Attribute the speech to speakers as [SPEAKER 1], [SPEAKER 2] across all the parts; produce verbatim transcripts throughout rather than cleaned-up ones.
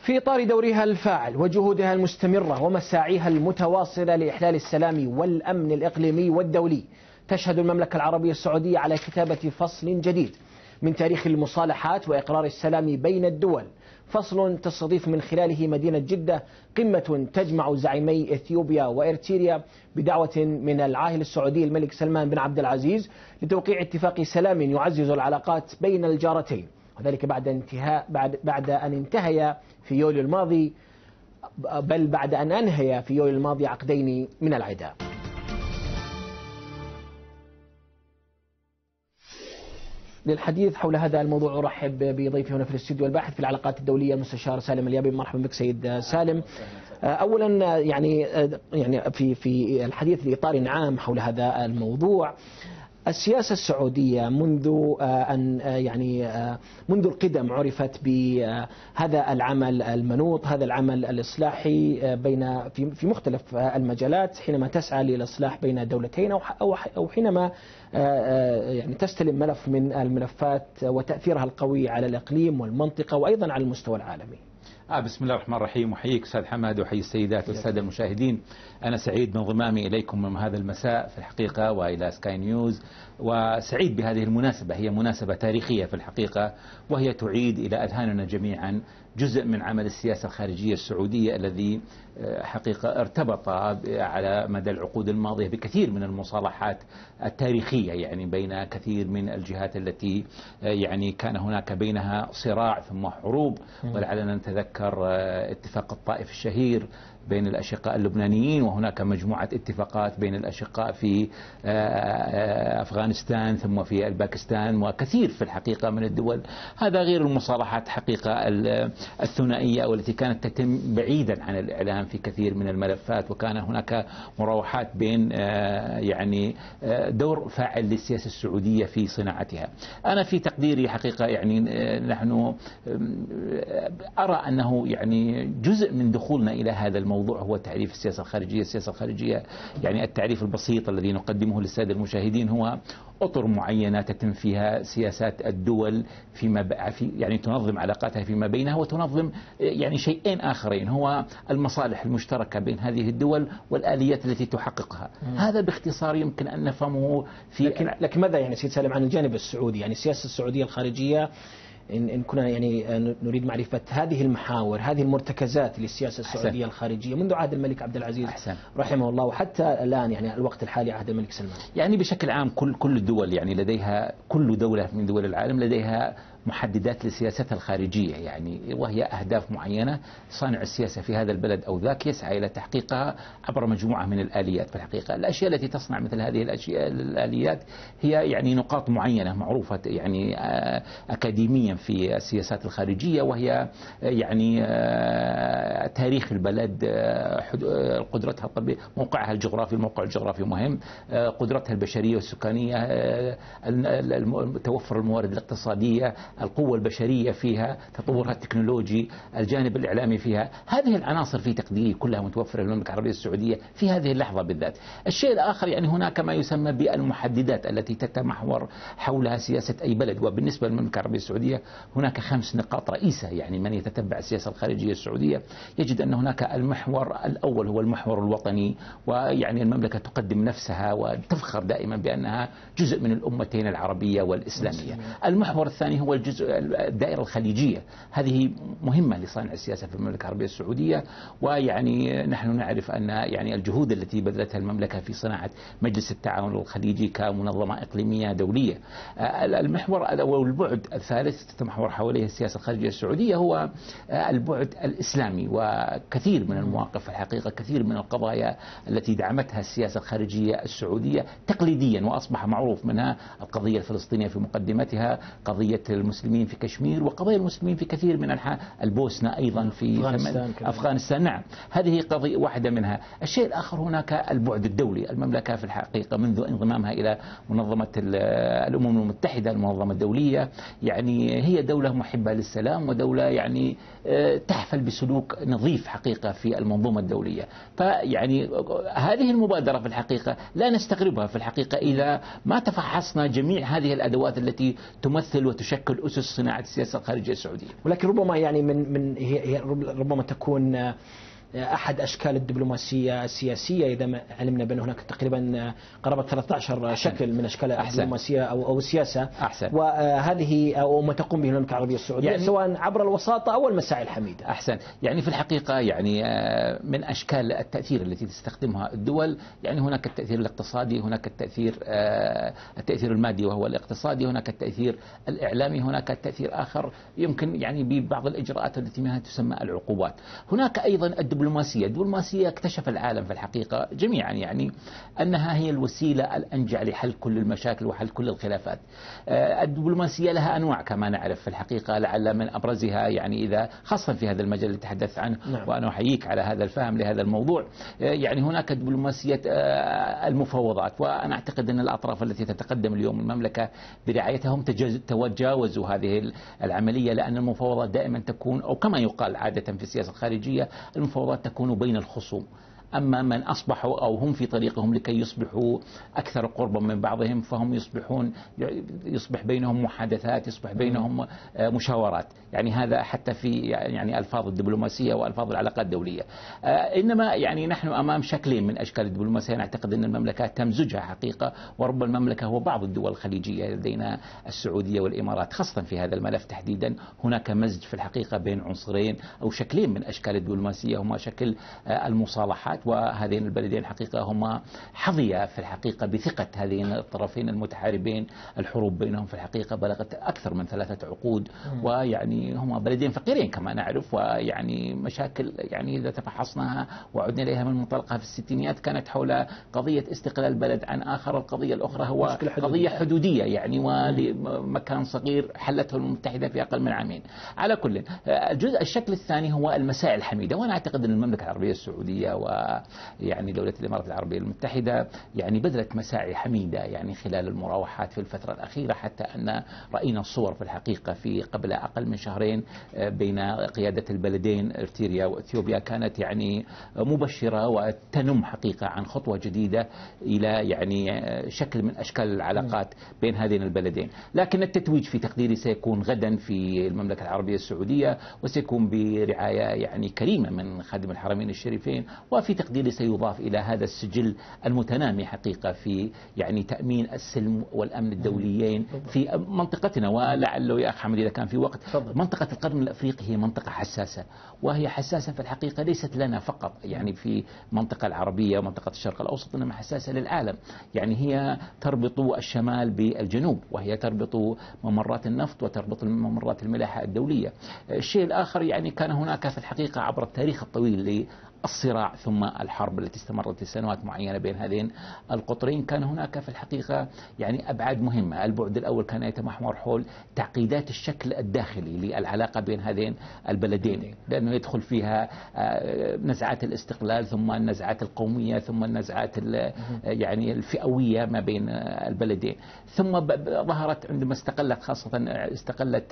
[SPEAKER 1] في إطار دورها الفاعل وجهودها المستمرة ومساعيها المتواصلة لإحلال السلام والأمن الإقليمي والدولي، تشهد المملكة العربية السعودية على كتابة فصل جديد من تاريخ المصالحات وإقرار السلام بين الدول، فصل تستضيف من خلاله مدينة جدة قمة تجمع زعيمي إثيوبيا وإريتريا بدعوة من العاهل السعودي الملك سلمان بن عبد العزيز لتوقيع اتفاق سلام يعزز العلاقات بين الجارتين، وذلك بعد انتهاء بعد بعد أن انتهي في يوليو الماضي بل بعد أن أنهي في يوليو الماضي عقدين من العداء. للحديث حول هذا الموضوع أرحب بضيفي هنا في الاستوديو الباحث في العلاقات الدولية المستشار سالم اليابي. مرحبا بك سيد سالم. أولا يعني يعني في في الحديث لإطار عام حول هذا الموضوع، السياسة السعودية منذ أن يعني منذ القدم عرفت بهذا العمل المنوط، هذا العمل الإصلاحي بين في في مختلف المجالات، حينما تسعى للإصلاح بين دولتين أو أو حينما يعني تستلم ملف من الملفات وتأثيرها القوي على الإقليم والمنطقة وأيضا على المستوى العالمي.
[SPEAKER 2] آه بسم الله الرحمن الرحيم، وحييك أستاذ حماد وحيي السيدات والسادة المشاهدين. أنا سعيد بانضمامي إليكم من هذا المساء في الحقيقة وإلى سكاي نيوز، وسعيد بهذه المناسبة، هي مناسبة تاريخية في الحقيقة، وهي تعيد إلى أذهاننا جميعا جزء من عمل السياسة الخارجية السعودية الذي حقيقة ارتبط على مدى العقود الماضية بكثير من المصالحات التاريخية، يعني بين كثير من الجهات التي يعني كان هناك بينها صراع ثم حروب. ولعلنا نتذكر اتفاق الطائف الشهير بين الأشقاء اللبنانيين، وهناك مجموعة اتفاقات بين الأشقاء في أفغانستان ثم في الباكستان وكثير في الحقيقة من الدول. هذا غير المصالحات حقيقة الثنائية والتي كانت تتم بعيدا عن الإعلام في كثير من الملفات، وكان هناك مراوحات بين يعني دور فاعل للسياسة السعودية في صناعتها. أنا في تقديري حقيقة يعني نحن أرى أنه يعني جزء من دخولنا إلى هذا الموضوع الموضوع هو تعريف السياسة الخارجية. السياسة الخارجية يعني التعريف البسيط الذي نقدمه للسادة المشاهدين هو أطر معينة تتم فيها سياسات الدول فيما في يعني تنظم علاقاتها فيما بينها، وتنظم يعني شيئين آخرين، هو المصالح المشتركة بين هذه الدول والآليات التي تحققها. مم. هذا باختصار يمكن أن نفهمه في
[SPEAKER 1] لكن, لكن ماذا يعني سيد سالم عن الجانب السعودي؟ يعني السياسة السعودية الخارجية إن, إن كنا يعني نريد معرفة هذه المحاور، هذه المرتكزات للسياسة السعودية أحسن. الخارجية منذ عهد الملك عبد العزيز أحسن. رحمه الله وحتى الآن يعني الوقت الحالي عهد الملك سلمان.
[SPEAKER 2] يعني بشكل عام كل كل الدول يعني لديها، كل دولة من دول العالم لديها محددات لسياستها الخارجية، يعني وهي أهداف معينة صانع السياسة في هذا البلد أو ذاك يسعى إلى تحقيقها عبر مجموعة من الآليات. في الحقيقة الأشياء التي تصنع مثل هذه الأشياء الآليات هي يعني نقاط معينة معروفة يعني أكاديميا في السياسات الخارجية، وهي يعني تاريخ البلد، قدرتها الطبيعية، موقعها الجغرافي، الموقع الجغرافي مهم، قدرتها البشرية والسكانية، توفر الموارد الاقتصادية، القوة البشرية فيها، تطورها التكنولوجي، الجانب الإعلامي فيها. هذه العناصر في تقديري كلها متوفرة في المملكة العربية السعودية في هذه اللحظة بالذات. الشيء الآخر يعني هناك ما يسمى بالمحددات التي تتمحور حولها سياسة أي بلد، وبالنسبة للمملكة العربية السعودية هناك خمس نقاط رئيسة. يعني من يتتبع السياسة الخارجية السعودية يجد أن هناك المحور الأول هو المحور الوطني، ويعني المملكة تقدم نفسها وتفخر دائما بأنها جزء من الأمتين العربية والإسلامية. المحور الثاني هو الجزء الدائرة الخليجية، هذه مهمة لصانع السياسة في المملكة العربية السعودية، ويعني نحن نعرف أن يعني الجهود التي بذلتها المملكة في صناعة مجلس التعاون الخليجي كمنظمة إقليمية دولية. المحور أو البعد الثالث تتمحور حواليه السياسة الخارجية السعودية هو البعد الإسلامي، وكثير من المواقف الحقيقة، كثير من القضايا التي دعمتها السياسة الخارجية السعودية تقليديا وأصبح معروف منها القضية الفلسطينية في مقدمتها، قضية المسلمين في كشمير، وقضايا المسلمين في كثير من أنحاء البوسنة أيضا في أفغانستان, أفغانستان. نعم، هذه قضية واحدة منها. الشيء الآخر هناك البعد الدولي. المملكة في الحقيقة منذ انضمامها إلى منظمة الأمم المتحدة، المنظمة الدولية، يعني هي دولة محبة للسلام ودولة يعني تحفل بسلوك نظيف حقيقة في المنظومة الدولية. فيعني هذه المبادرة في الحقيقة لا نستغربها في الحقيقة إذا ما تفحصنا جميع هذه الأدوات التي تمثل وتشكل أسس صناعة السياسة الخارجية السعودية.
[SPEAKER 1] ولكن ربما يعني من من هي ربما تكون أحد أشكال الدبلوماسية السياسية، إذا ما علمنا بأن هناك تقريبا قرابة ثلاثة عشر شكل من أشكال الدبلوماسية أو أو السياسة.
[SPEAKER 2] أحسن.
[SPEAKER 1] وهذه أو ما تقوم به المملكة العربية السعودية يعني سواء عبر الوساطة أو المساعي الحميدة.
[SPEAKER 2] أحسن. يعني في الحقيقة يعني من أشكال التأثير التي تستخدمها الدول، يعني هناك التأثير الاقتصادي، هناك التأثير التأثير المادي وهو الاقتصادي، هناك التأثير الإعلامي، هناك التأثير آخر يمكن يعني ببعض الإجراءات التي منها تسمى العقوبات. هناك أيضا الدبلوماسية. الدبلوماسية اكتشف العالم في الحقيقة جميعا يعني أنها هي الوسيلة الأنجع لحل كل المشاكل وحل كل الخلافات. الدبلوماسية لها أنواع كما نعرف في الحقيقة، لعل من أبرزها يعني إذا خاصة في هذا المجال اللي تحدث عنه. نعم. وأنا أحييك على هذا الفهم لهذا الموضوع. يعني هناك دبلوماسية المفاوضات، وأنا أعتقد أن الأطراف التي تتقدم اليوم المملكة برعايتها هم تجاوزوا هذه العملية، لأن المفاوضات دائما تكون أو كما يقال عادة في السياسة الخارجية المفاوضات تكون بين الخصوم. أما من أصبحوا أو هم في طريقهم لكي يصبحوا أكثر قربا من بعضهم فهم يصبحون يصبح بينهم محادثات، يصبح بينهم مشاورات. يعني هذا حتى في يعني ألفاظ الدبلوماسية وألفاظ العلاقات الدولية. إنما يعني نحن أمام شكلين من أشكال الدبلوماسية، نعتقد أن المملكات تمزجها حقيقة، ورب المملكة هو بعض الدول الخليجية، لدينا السعودية والإمارات خاصة في هذا الملف تحديدا. هناك مزج في الحقيقة بين عنصرين أو شكلين من أشكال الدبلوماسية، هما شكل المصالحات، وهذين البلدين الحقيقة هما حظيا في الحقيقة بثقة هذين الطرفين المتحاربين. الحروب بينهم في الحقيقة بلغت أكثر من ثلاثة عقود، ويعني هما بلدين فقيرين كما نعرف، ويعني مشاكل يعني إذا تفحصناها وعدنا إليها من منطلقها في الستينيات كانت حول قضية استقلال بلد عن آخر. القضية الأخرى هو قضية حدودية يعني ولمكان صغير حلته المتحدة في أقل من عامين. على كل الجزء الشكل الثاني هو المسائل الحميدة، وأنا أعتقد أن المملكة العربية السعودية و يعني دولة الإمارات العربية المتحدة يعني بذلت مساعي حميدة يعني خلال المراوحات في الفترة الأخيرة، حتى أن رأينا الصور في الحقيقة في قبل أقل من شهرين بين قيادة البلدين إريتريا وإثيوبيا كانت يعني مبشرة وتنم حقيقة عن خطوة جديدة إلى يعني شكل من أشكال العلاقات بين هذين البلدين. لكن التتويج في تقديري سيكون غدا في المملكة العربية السعودية، وسيكون برعاية يعني كريمة من خادم الحرمين الشريفين، وفي تقديري سيضاف إلى هذا السجل المتنامي حقيقة في يعني تأمين السلم والأمن الدوليين في منطقتنا. ولعله يا أخ حمد إذا كان في وقت، منطقة القرن الأفريقي هي منطقة حساسة، وهي حساسة في الحقيقة ليست لنا فقط يعني في المنطقة العربية ومنطقة الشرق الأوسط، إنما حساسة للعالم. يعني هي تربط الشمال بالجنوب، وهي تربط ممرات النفط وتربط ممرات الملاحة الدولية. الشيء الآخر يعني كان هناك في الحقيقة عبر التاريخ الطويل الصراع ثم الحرب التي استمرت لسنوات معينة بين هذين القطرين، كان هناك في الحقيقة يعني أبعاد مهمة. البعد الأول كان يتمحور حول تعقيدات الشكل الداخلي للعلاقة بين هذين البلدين، لأنه يدخل فيها نزعات الاستقلال ثم النزعات القومية ثم النزعات يعني الفئوية ما بين البلدين. ثم ظهرت عندما استقلت خاصة استقلت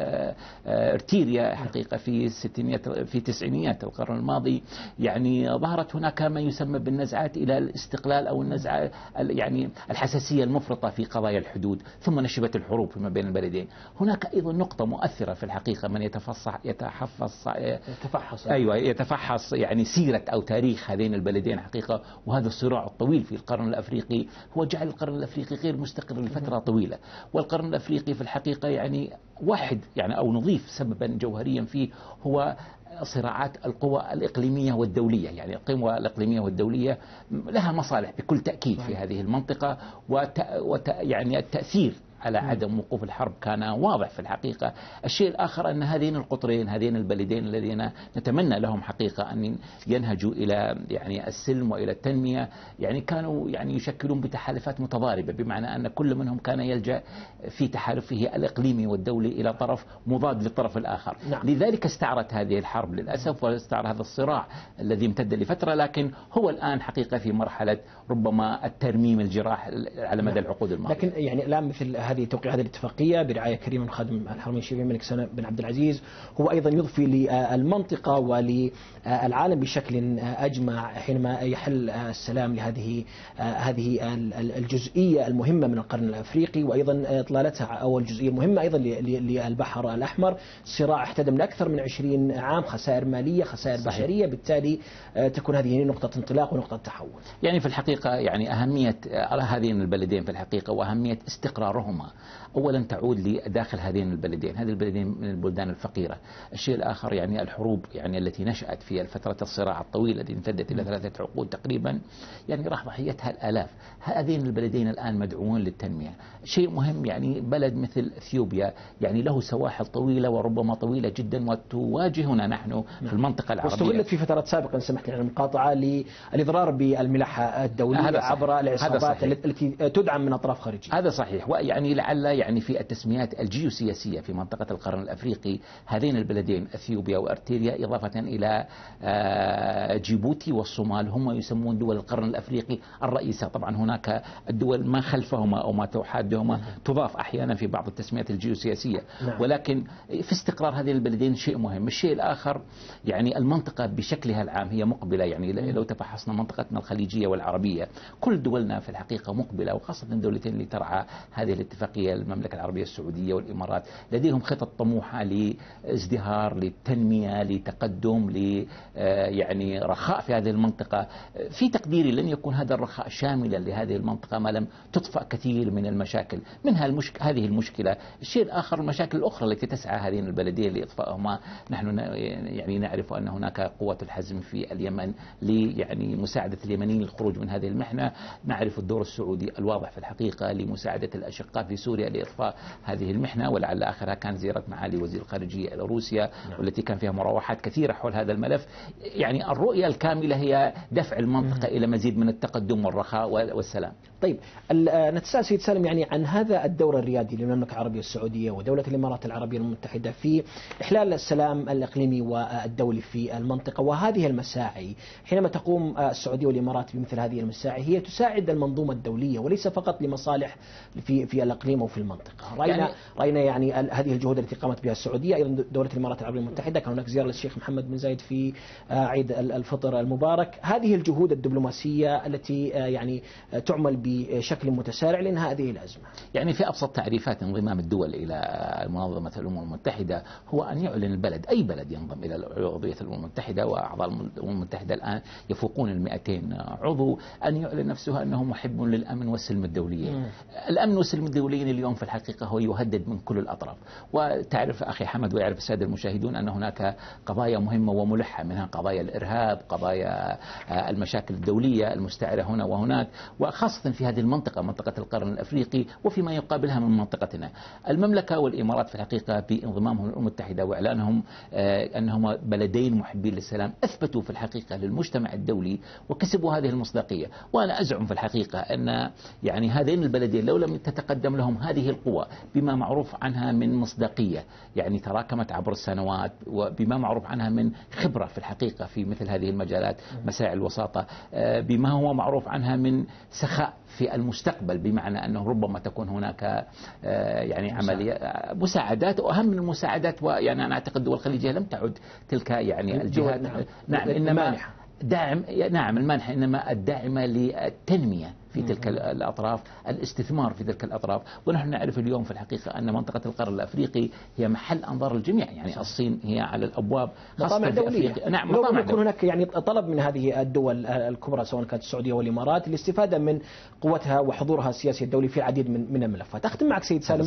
[SPEAKER 2] إريتريا حقيقة في الستينيات في تسعينيات القرن الماضي، يعني ظهرت هناك ما يسمى بالنزعات إلى الاستقلال أو النزعة يعني الحساسية المفرطة في قضايا الحدود، ثم نشبت الحروب فيما بين البلدين. هناك أيضا نقطة مؤثرة في الحقيقة من يتفصح يتحفظ يتفحص أيوة يتفحص يعني سيرة أو تاريخ هذين البلدين حقيقة، وهذا الصراع الطويل في القرن الأفريقي هو جعل القرن الأفريقي غير مستقر لفترة طويلة. والقرن الأفريقي في الحقيقة يعني واحد يعني أو نضيف سببا جوهريا فيه هو صراعات القوى الإقليمية والدولية. يعني القوى الإقليمية والدولية لها مصالح بكل تأكيد في هذه المنطقة، وت... وت... يعني التأثير على عدم وقوف الحرب كان واضح في الحقيقة. الشيء الآخر أن هذين القطرين هذين البلدين الذين نتمنى لهم حقيقة أن ينهجوا إلى يعني السلم وإلى التنمية، يعني كانوا يعني يشكلون بتحالفات متضاربة، بمعنى أن كل منهم كان يلجأ في تحالفه الإقليمي والدولي إلى طرف مضاد للطرف الآخر. نعم. لذلك استعرت هذه الحرب للأسف، واستعر هذا الصراع الذي امتد لفترة، لكن هو الآن حقيقة في مرحلة ربما الترميم الجراح على مدى العقود الماضية.
[SPEAKER 1] لكن يعني الآن مثل هذه توقيع هذه الاتفاقية برعاية كريمة من خادم الحرمين الشريفين الملك سلمان بن عبد العزيز هو أيضا يضفي للمنطقة وللعالم بشكل أجمع حينما يحل السلام لهذه هذه الجزئية المهمة من القرن الأفريقي، وأيضا إطلالتها أو الجزئية المهمة أيضا للبحر الأحمر. صراع احتدم لأكثر من عشرين عام، خسائر مالية، خسائر صحيح. بشرية، بالتالي تكون هذه نقطة انطلاق ونقطة تحول.
[SPEAKER 2] يعني في الحقيقة يعني أهمية هذين البلدين في الحقيقة وأهمية استقرارهما أولا تعود لداخل هذين البلدين، هذه البلدين من البلدان الفقيرة. الشيء الآخر يعني الحروب يعني التي نشأت في فترة الصراع الطويلة التي امتدت إلى ثلاثة عقود تقريبا يعني راح ضحيتها الآلاف. هذين البلدين الآن مدعوون للتنمية. شيء مهم يعني بلد مثل اثيوبيا يعني له سواحل طويلة وربما طويلة جدا وتواجهنا نحن في المنطقة العربية.
[SPEAKER 1] واستغلت في فترات سابقة سمحت لي المقاطعة للإضرار بالملاحة الدولية عبر العصابات التي تدعم من أطراف خارجية.
[SPEAKER 2] هذا صحيح. ويعني لعل يعني في التسميات الجيوسياسية في منطقة القرن الأفريقي هذين البلدين أثيوبيا وأرتيريا إضافة إلى جيبوتي والصومال هم يسمون دول القرن الأفريقي الرئيسة. طبعا هناك الدول ما خلفهما أو ما تحادهما تضاف أحيانا في بعض التسميات الجيوسياسية، ولكن في استقرار هذين البلدين شيء مهم. الشيء الآخر يعني المنطقة بشكلها العام هي مقبلة. يعني لو تفحصنا منطقتنا الخليجية والعربية كل دولنا في الحقيقة مقبلة، وخاصة الدولتين اللي ترعى هذه الاتفاقية المملكة العربية السعودية والإمارات لديهم خطط طموحة لازدهار، للتنمية، لتقدم، ل يعني رخاء في هذه المنطقة. في تقديري لن يكون هذا الرخاء شاملا لهذه المنطقة ما لم تطفأ كثير من المشاكل، منها المشك... هذه المشكلة. الشيء الآخر المشاكل الأخرى التي تسعى هذه البلدين لإطفائهما. نحن يعني نعرف أن هناك قوة الحزم في اليمن لي يعني مساعدة اليمنيين للخروج من هذه المحنة. نعرف الدور السعودي الواضح في الحقيقة لمساعدة الأشقاء في سوريا لإطفاء هذه المحنة، ولعل آخرها كان زيارة معالي وزير الخارجية إلى روسيا والتي كان فيها مراوحات كثيرة حول هذا الملف. يعني الرؤية الكاملة هي دفع المنطقة إلى مزيد من التقدم والرخاء والسلام.
[SPEAKER 1] طيب نتساءل سيد سالم يعني عن هذا الدور الريادي للمملكة العربية السعودية ودولة الإمارات العربية المتحدة في إحلال السلام الإقليمي والدولي في المنطقة، وهذه المساعي حينما تقوم السعودية والإمارات بمثل هذه المساعي هي تساعد المنظومة الدولية وليس فقط لمصالح في في الإقليم أو في المنطقة. رأينا يعني رأينا يعني هذه الجهود التي قامت بها السعودية، أيضا دولة الإمارات العربية المتحدة كان هناك زيارة للشيخ محمد بن زايد في عيد الفطر المبارك. هذه الجهود الدبلوماسية التي يعني تعمل بشكل متسارع لإنهاء هذه الأزمة.
[SPEAKER 2] يعني في أبسط تعريفات انضمام الدول إلى منظمة الأمم المتحدة هو أن يعلن البلد، أي بلد ينضم إلى عضوية الأمم المتحدة، وأعضاء الأمم المتحدة الآن يفوقون المئتين عضو، أن يعلن نفسه أنه محب للأمن والسلم الدوليين. م. الأمن والسلم الدوليين اليوم في الحقيقة هو يهدد من كل الأطراف. وتعرف أخي حمد ويعرف السادة المشاهدون أن هناك قضايا مهمة وملحة، منها قضايا الإرهاب، قضايا المشاكل الدولية المستعرة هنا وهناك، وخاصة في هذه المنطقة منطقة القرن الأفريقي وفيما يقابلها من منطقتنا. المملكة والإمارات في الحقيقة بانضمامهم للأمم المتحدة وإعلانهم أنهما بلدين محبين للسلام أثبتوا في الحقيقة للمجتمع الدولي وكسبوا هذه المصداقية. وأنا أزعم في الحقيقة أن يعني هذين البلدين لو لم تتقدم لهم هذه القوى بما معروف عنها من مصداقية يعني تراكمت عبر السنوات، وبما معروف عنها من خبرة في الحقيقة في مثل هذه المجالات مساعي الوساطة، بما هو معروف عنها من سخاء في المستقبل، بمعنى أنه ربما تكون هناك يعني عملية مساعدات، وأهم من المساعدات ويعني أنا أعتقد الدول الخليجية لم تعد تلك يعني الجهات نعم, نعم إنما داعم نعم المانحة إنما الداعمة للتنمية في تلك الأطراف، الاستثمار في تلك الأطراف. ونحن نعرف اليوم في الحقيقة أن منطقة القرن الأفريقي هي محل أنظار الجميع، يعني الصين هي على الأبواب،
[SPEAKER 1] مطامع دولية. نعم مطامع يكون هناك يعني طلب من هذه الدول الكبرى سواء كانت السعودية والإمارات للاستفادة من قوتها وحضورها السياسي الدولي في العديد من من الملفات. أختم معك سيد سالم،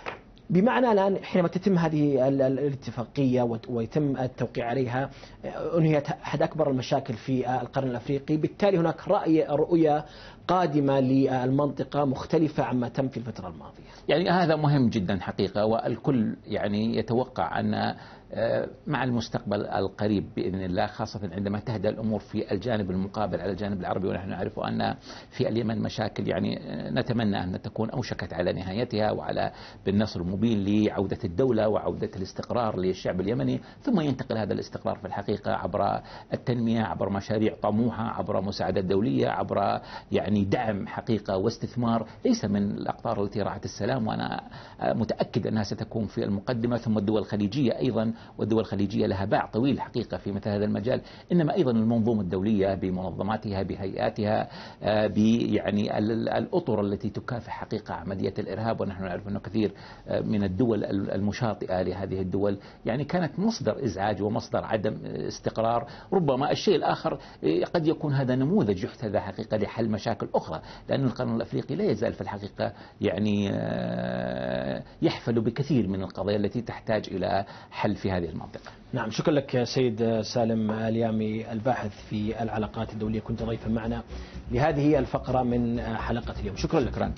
[SPEAKER 1] بمعنى الآن حينما تتم هذه الاتفاقية ويتم التوقيع عليها أنهيت أحد أكبر المشاكل في القرن الأفريقي، بالتالي هناك رأي رؤية قادمة للمنطقة مختلفة عما تم في الفترة الماضية.
[SPEAKER 2] يعني هذا مهم جدا حقيقة، والكل يعني يتوقع أن مع المستقبل القريب بإذن الله، خاصة عندما تهدأ الأمور في الجانب المقابل على الجانب العربي، ونحن نعرف أن في اليمن مشاكل يعني نتمنى أن تكون أوشكت على نهايتها وعلى بالنصر المبين لعودة الدولة وعودة الاستقرار للشعب اليمني، ثم ينتقل هذا الاستقرار في الحقيقة عبر التنمية، عبر مشاريع طموحة، عبر مساعدات دولية، عبر يعني دعم حقيقة واستثمار ليس من الأقطار التي راعت السلام، وأنا متأكد أنها ستكون في المقدمة. ثم الدول الخليجية أيضا، والدول الخليجية لها باع طويل حقيقة في مثل هذا المجال، إنما أيضا المنظومة الدولية بمنظماتها بهيئاتها يعني الأطر التي تكافح حقيقة عملية الإرهاب. ونحن نعرف أنه كثير من الدول المشاطئة لهذه الدول يعني كانت مصدر إزعاج ومصدر عدم استقرار. ربما الشيء الآخر قد يكون هذا نموذج يحتذى حقيقة لحل مشاكل أخرى، لأن القانون الأفريقي لا يزال في الحقيقة يعني يحفل بكثير من القضايا التي تحتاج إلى حل في هذه المنطقة.
[SPEAKER 1] نعم، شكرا لك سيد سالم اليامي الباحث في العلاقات الدولية، كنت ضيفا معنا لهذه الفقرة من حلقة اليوم. شكرا لك.
[SPEAKER 2] شكرا.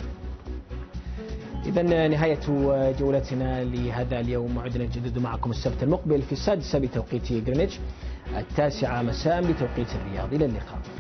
[SPEAKER 1] إذن نهاية جولتنا لهذا اليوم، موعدنا نجدد معكم السبت المقبل في السادسة بتوقيت غرينتش، التاسعة مساء بتوقيت الرياض. إلى اللقاء.